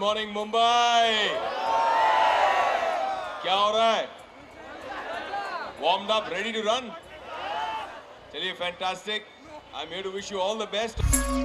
Morning Mumbai. क्या हो रहा है? Warmed up, ready to run? चलिए, fantastic. I am here to wish you all the best.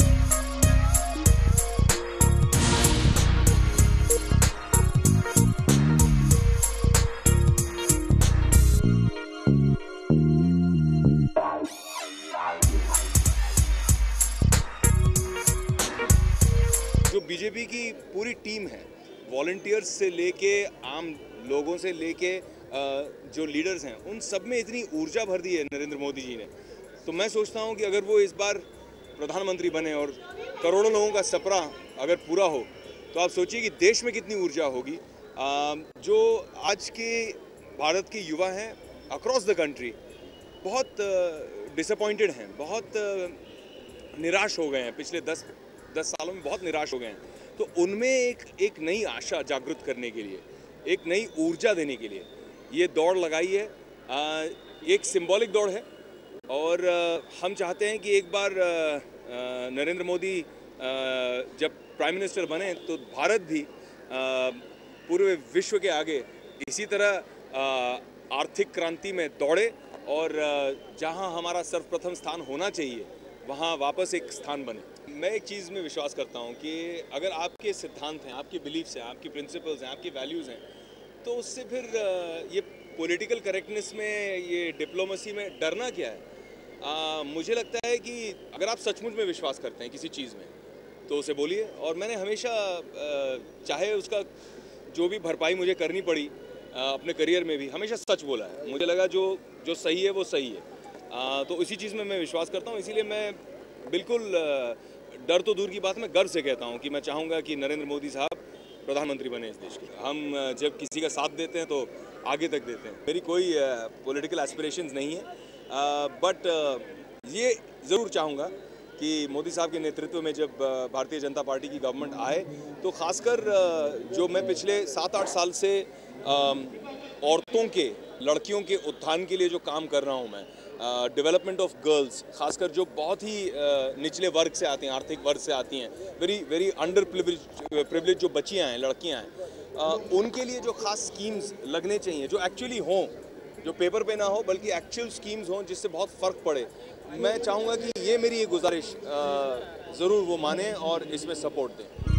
जो बीजेपी की पूरी टीम है, वॉलंटियर्स से लेके आम लोगों से लेके जो लीडर्स हैं, उन सब में इतनी ऊर्जा भर दी है नरेंद्र मोदी जी ने। तो मैं सोचता हूं कि अगर वो इस बार प्रधानमंत्री बने और करोड़ों लोगों का सपना अगर पूरा हो, तो आप सोचिए कि देश में कितनी ऊर्जा होगी। जो आज के भारत के युवा हैं अक्रॉस द कंट्री बहुत डिसअपॉइंटेड हैं, बहुत निराश हो गए हैं। पिछले 10 सालों में बहुत निराश हो गए हैं। तो उनमें एक नई आशा जागृत करने के लिए, एक नई ऊर्जा देने के लिए ये दौड़ लगाई है। एक सिंबॉलिक दौड़ है और हम चाहते हैं कि एक बार नरेंद्र मोदी जब प्राइम मिनिस्टर बने तो भारत भी पूरे विश्व के आगे इसी तरह आर्थिक क्रांति में दौड़े और जहां हमारा सर्वप्रथम स्थान होना चाहिए वहां वापस एक स्थान बने। मैं एक चीज़ में विश्वास करता हूं कि अगर आपके सिद्धांत हैं, आपके बिलीफ्स हैं, आपके प्रिंसिपल्स हैं, आपके वैल्यूज़ हैं, तो उससे फिर ये पॉलिटिकल करेक्टनेस में, ये डिप्लोमेसी में डरना क्या है। मुझे लगता है कि अगर आप सचमुच में विश्वास करते हैं किसी चीज़ में तो उसे बोलिए। और मैंने हमेशा चाहे उसका जो भी भरपाई मुझे करनी पड़ी अपने करियर में भी, हमेशा सच बोला है। मुझे लगा जो सही है वो सही है। तो इसी चीज़ में मैं विश्वास करता हूँ। इसीलिए मैं बिल्कुल डर तो दूर की बात, मैं गर्व से कहता हूँ कि मैं चाहूँगा कि नरेंद्र मोदी साहब प्रधानमंत्री बने इस देश के। हम जब किसी का साथ देते हैं तो आगे तक देते हैं। मेरी कोई पॉलिटिकल एस्पिरेशंस नहीं है, बट ये ज़रूर चाहूँगा कि मोदी साहब के नेतृत्व में जब भारतीय जनता पार्टी की गवर्नमेंट आए तो खासकर जो मैं पिछले 7-8 साल से औरतों के, लड़कियों के उत्थान के लिए जो काम कर रहा हूँ मैं, डेवलपमेंट ऑफ गर्ल्स, खासकर जो बहुत ही निचले वर्ग से आती हैं, आर्थिक वर्ग से आती हैं, वेरी अंडर प्रिविलेज जो बच्चियाँ हैं, लड़कियाँ हैं, उनके लिए जो खास स्कीम्स लगने चाहिए, जो एक्चुअली हों, जो पेपर पे ना हो बल्कि एक्चुअल स्कीम्स हों जिससे बहुत फ़र्क पड़े। मैं चाहूँगा कि ये मेरी एक गुजारिश ज़रूर वो माने और इसमें सपोर्ट दें।